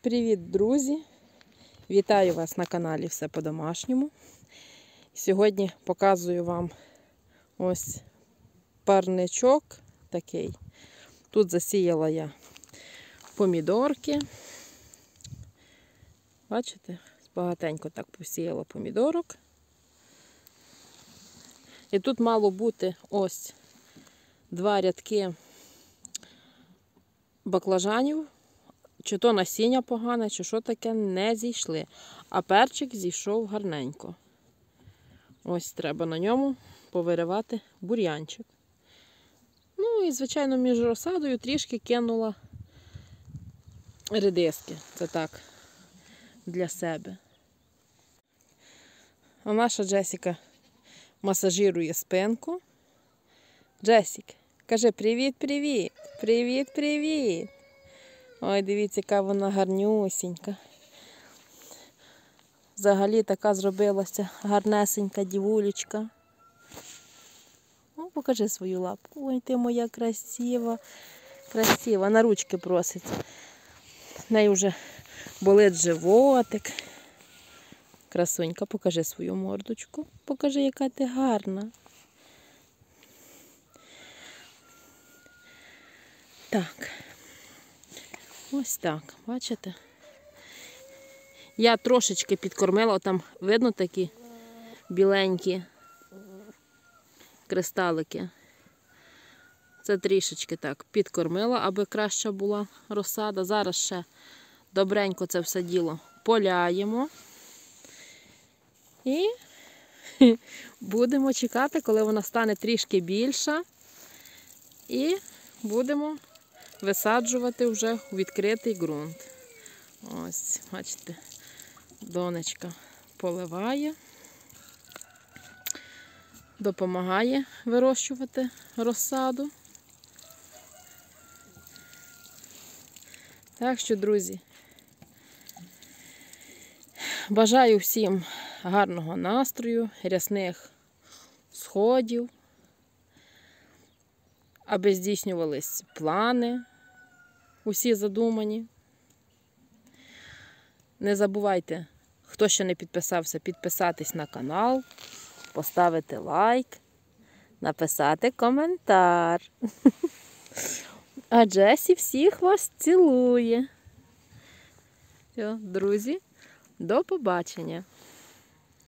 Привіт, друзі! Вітаю вас на каналі Все по-домашньому. Сьогодні показую вам ось парничок такий. Тут засіяла я помідорки. Бачите? Багатенько так посіяла помідорок. І тут мало бути ось 2 рядки баклажанів. Чи то насіння погане, чи що таке, не зійшли. А перчик зійшов гарненько. Ось треба на ньому повиривати бур'янчик. Ну і, звичайно, між розсадою трішки кинула редиски. Це так, для себе. А наша Джесіка масажирує спинку. Джесік, кажи привіт-привіт! Привіт-привіт! Ой, дивіться, яка вона гарнюсінька. Взагалі така зробилася гарнесенька дівулечка. О, покажи свою лапку. Ой, ти моя красива. Красива. На ручки просить. В неї вже болить животик. Красунька, покажи свою мордочку. Покажи, яка ти гарна. Так. Ось так, бачите? Я трошечки підкормила, там видно такі біленькі кристалики. Це трішечки так підкормила, аби краща була розсада. Зараз ще добренько це все діло поляємо. І будемо чекати, коли вона стане трішки більша. І будемо висаджувати вже у відкритий ґрунт. Ось, бачите, донечка поливає, допомагає вирощувати розсаду. Так що, друзі, бажаю всім гарного настрою, рясних сходів, аби здійснювались плани, усі задумані. Не забувайте, хто ще не підписався, підписатись на канал, поставити лайк, написати коментар. А Джесі всіх вас цілує. Все, друзі, до побачення.